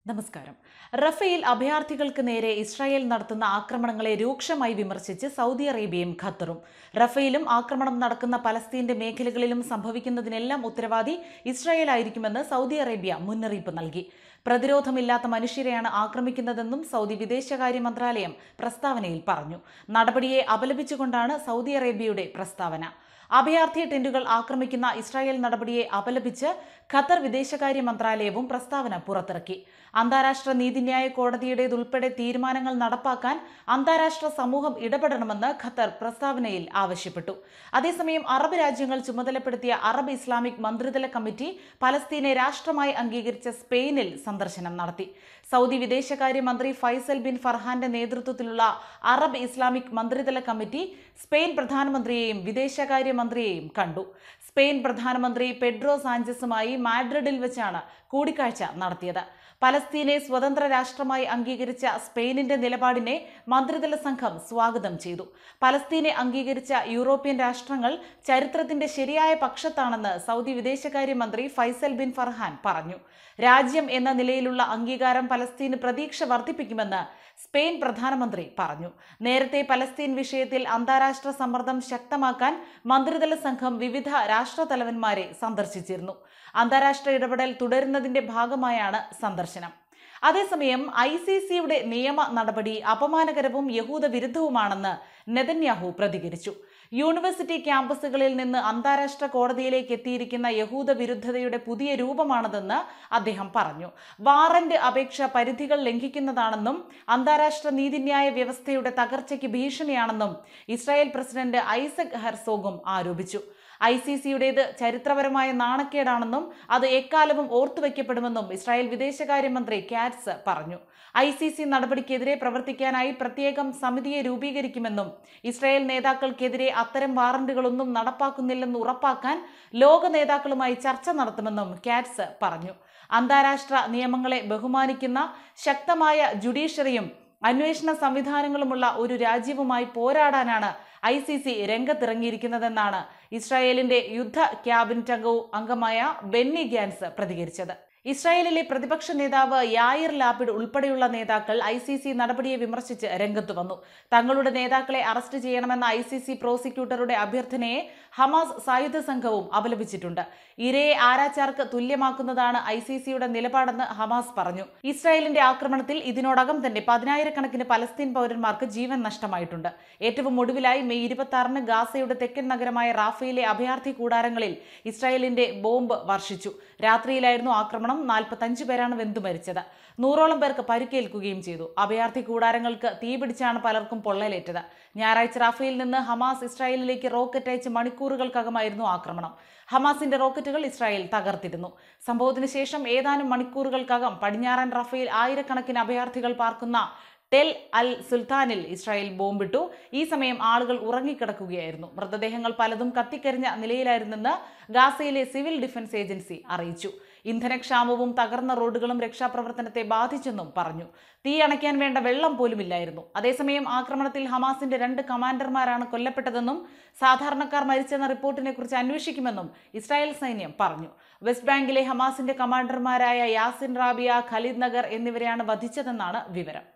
നമസ്കാരം. റഫേൽ അഭയാർത്ഥികൾക്ക് നേരെ ഇസ്രായേൽ നടത്തുന്ന ആക്രമണങ്ങളെ രൂക്ഷമായി വിമർശിച്ച് സൗദി അറേബ്യയും ഖത്തറും. റഫേലും ആക്രമണം നടക്കുന്ന പലസ്തീന്റെ മേഖലകളിലും സംഭവിക്കുന്നതിനെല്ലാം ഉത്തരവാദി ഇസ്രായേൽ ആയിരിക്കുമെന്ന് സൗദി അറേബ്യ മുന്നറിയിപ്പ് നൽകി. പ്രതിരോധമില്ലാത്ത മനുഷ്യരെയാണ് ആക്രമിക്കുന്നതെന്നും സൗദി വിദേശകാര്യ മന്ത്രാലയം പ്രസ്താവനയിൽ പറഞ്ഞു. നടപടിയെ അപലപിച്ചുകൊണ്ടാണ് സൗദി അറേബ്യയുടെ പ്രസ്താവന. അഭയാർത്ഥി ടെന്റുകൾ ആക്രമിക്കുന്ന ഇസ്രായേൽ നടപടിയെ അപലപിച്ച് ഖത്തർ വിദേശകാര്യ മന്ത്രാലയവും പ്രസ്താവന പുറത്തിറക്കി. അന്താരാഷ്ട്ര നീതിന്യായ കോടതിയുടേതുൾപ്പെടെ തീരുമാനങ്ങൾ നടപ്പാക്കാൻ അന്താരാഷ്ട്ര സമൂഹം ഇടപെടണമെന്ന് ഖത്തർ പ്രസ്താവനയിൽ ആവശ്യപ്പെട്ടു. അതേസമയം അറബ് രാജ്യങ്ങൾ ചുമതലപ്പെടുത്തിയ അറബ് ഇസ്ലാമിക് മന്ത്രിതല കമ്മിറ്റി പലസ്തീനെ രാഷ്ട്രമായി അംഗീകരിച്ച സ്പെയിനിൽ സന്ദർശനം നടത്തി. സൗദി വിദേശകാര്യ മന്ത്രി ഫൈസൽ ബിൻ ഫർഹാന്റെ നേതൃത്വത്തിലുള്ള അറബ് ഇസ്ലാമിക് മന്ത്രിതല കമ്മിറ്റി സ്പെയിൻ പ്രധാനമന്ത്രിയെയും വിദേശകാര്യ മന്ത്രിയെയും കണ്ടു. സ്പെയിൻ പ്രധാനമന്ത്രി പെഡ്രോ സാഞ്ചസുമായി മാഡ്രിഡിൽ വെച്ചാണ് കൂടിക്കാഴ്ച നടത്തിയത്. പലസ്തീനെ സ്വതന്ത്ര രാഷ്ട്രമായി അംഗീകരിച്ച സ്പെയിനിന്റെ നിലപാടിനെ മന്ത്രിതല സംഘം സ്വാഗതം ചെയ്തു. പലസ്തീനെ അംഗീകരിച്ച യൂറോപ്യൻ രാഷ്ട്രങ്ങൾ ചരിത്രത്തിന്റെ ശരിയായ പക്ഷത്താണെന്ന് സൗദി വിദേശകാര്യ മന്ത്രി ഫൈസൽ ബിൻ ഫർഹാൻ പറഞ്ഞു. രാജ്യം എന്ന നിലയിലുള്ള അംഗീകാരം പലസ്തീന് പ്രതീക്ഷ വർദ്ധിപ്പിക്കുമെന്ന് സ്പെയിൻ പ്രധാനമന്ത്രി പറഞ്ഞു. നേരത്തെ പലസ്തീൻ വിഷയത്തിൽ അന്താരാഷ്ട്ര സമ്മർദ്ദം ശക്തമാക്കാൻ മന്ത്രിതല സംഘം വിവിധ രാഷ്ട്രതലവന്മാരെ സന്ദർശിച്ചിരുന്നു. അന്താരാഷ്ട്ര ഇടപെടൽ തുടരുന്നതിന്റെ ഭാഗമായാണ് സന്ദർശനം. അതേസമയം ICCയുടെ നിയമ നടപടി അപമാനകരവും യഹൂദ വിരുദ്ധവുമാണെന്ന് നെതന്യാഹു പ്രതികരിച്ചു. യൂണിവേഴ്സിറ്റി ക്യാമ്പസുകളിൽ നിന്ന് അന്താരാഷ്ട്ര കോടതിയിലേക്ക് എത്തിയിരിക്കുന്ന യഹൂദ വിരുദ്ധതയുടെ പുതിയ രൂപമാണതെന്ന് അദ്ദേഹം പറഞ്ഞു. വാറന്റ് അപേക്ഷ പരിധികൾ ലംഘിക്കുന്നതാണെന്നും അന്താരാഷ്ട്ര നീതിന്യായ വ്യവസ്ഥയുടെ തകർച്ചയ്ക്ക് ഭീഷണിയാണെന്നും ഇസ്രായേൽ പ്രസിഡന്റ് ഐസക് ഹെർസോഗും ആരോപിച്ചു. ICCയുടേത് ചരിത്രപരമായ നാണക്കേടാണെന്നും അത് എക്കാലവും ഓർത്തുവെക്കപ്പെടുമെന്നും ഇസ്രായേൽ വിദേശകാര്യമന്ത്രി കാറ്റ്സ് പറഞ്ഞു. ICC നടപടിക്കെതിരെ പ്രവർത്തിക്കാനായി പ്രത്യേകം സമിതിയെ രൂപീകരിക്കുമെന്നും ഇസ്രായേൽ നേതാക്കൾക്കെതിരെ അത്തരം വാറന്റുകളൊന്നും നടപ്പാക്കുന്നില്ലെന്ന് ഉറപ്പാക്കാൻ ലോക നേതാക്കളുമായി ചർച്ച നടത്തുമെന്നും കാറ്റ്സ് പറഞ്ഞു. അന്താരാഷ്ട്ര നിയമങ്ങളെ ബഹുമാനിക്കുന്ന ശക്തമായ ജുഡീഷ്യറിയും അന്വേഷണ സംവിധാനങ്ങളുമുള്ള ഒരു രാജ്യവുമായി പോരാടാനാണ് ICC രംഗത്തിറങ്ങിയിരിക്കുന്നതെന്നാണ് ഇസ്രായേലിന്റെ യുദ്ധ ക്യാബിനറ്റ് അംഗമായ ബെന്നി ഗാൻസ് പ്രതികരിച്ചത്. ഇസ്രായേലിലെ പ്രതിപക്ഷ നേതാവ് യായിർ ലാപിഡ് ഉൾപ്പെടെയുള്ള നേതാക്കൾ ICC നടപടിയെ വിമർശിച്ച് രംഗത്തു വന്നു. തങ്ങളുടെ നേതാക്കളെ അറസ്റ്റ് ചെയ്യണമെന്ന ICC പ്രോസിക്യൂട്ടറുടെ അഭ്യർത്ഥനയെ ഹമാസ് സായുധ സംഘവും അപലപിച്ചിട്ടുണ്ട്. ഇരയെ ആരാച്ചാർക്ക് തുല്യമാക്കുന്നതാണ് ICCയുടെ നിലപാടെന്ന് ഹമാസ് പറഞ്ഞു. ഇസ്രായേലിന്റെ ആക്രമണത്തിൽ ഇതിനോടകം തന്നെ 10,000-കണക്കിന് പലസ്തീൻ പൗരന്മാർക്ക് ജീവൻ നഷ്ടമായിട്ടുണ്ട്. ഏറ്റവും ഒടുവിലായി മെയ് 26-ന് ഗാസയുടെ തെക്കൻ നഗരമായ റാഫയിലെ അഭയാർത്ഥി കൂടാരങ്ങളിൽ ഇസ്രായേലിന്റെ ബോംബ് വർഷിച്ചു. രാത്രിയിലായിരുന്നു ആക്രമണം. 45 പേരാണ് വെന്തു മരിച്ചത്. 100ഓളം പേർക്ക് പരിക്കേൽക്കുകയും ചെയ്തു. അഭയാർത്ഥി കൂടാരങ്ങൾക്ക് തീപിടിച്ചാണ് പലർക്കും പൊള്ളലേറ്റത്. ഞായറാഴ്ച റാഫയിൽ നിന്ന് ഹമാസ് ഇസ്രായേലിലേക്ക് റോക്കറ്റ് അയച്ച് മണിക്കൂറുകൾക്കകമായിരുന്നു ആക്രമണം. ഹമാസിന്റെ റോക്കറ്റുകൾ ഇസ്രായേൽ തകർത്തിരുന്നു. സംഭവത്തിന് ശേഷം ഏതാനും മണിക്കൂറുകൾക്കകം പടിഞ്ഞാറൻ റാഫയിൽ ആയിരക്കണക്കിന് അഭയാർത്ഥികൾ പാർക്കുന്ന ടെൽ അൽ സുൽത്താനിൽ ഇസ്രായേൽ ബോംബിട്ടു. ഈ സമയം ആളുകൾ ഉറങ്ങിക്കിടക്കുകയായിരുന്നു. മൃതദേഹങ്ങൾ പലതും കത്തിക്കരിഞ്ഞ നിലയിലായിരുന്നെന്ന് ഗാസയിലെ സിവിൽ ഡിഫൻസ് ഏജൻസി അറിയിച്ചു. ഇന്ധനക്ഷാമവും തകർന്ന റോഡുകളും രക്ഷാപ്രവർത്തനത്തെ ബാധിച്ചെന്നും പറഞ്ഞു. തീ അണയ്ക്കാൻ വേണ്ട വെള്ളം പോലുമില്ലായിരുന്നു. അതേസമയം ആക്രമണത്തിൽ ഹമാസിന്റെ 2 കമാൻഡർമാരാണ് കൊല്ലപ്പെട്ടതെന്നും സാധാരണക്കാർ മരിച്ചെന്ന റിപ്പോർട്ടിനെ കുറിച്ച് അന്വേഷിക്കുമെന്നും ഇസ്രായേൽ സൈന്യം പറഞ്ഞു. വെസ്റ്റ് ബാങ്കിലെ ഹമാസിന്റെ കമാൻഡർമാരായ യാസിൻ റാബിയ, ഖലീദ് നഗർ എന്നിവരെയാണ് വധിച്ചതെന്നാണ് വിവരം.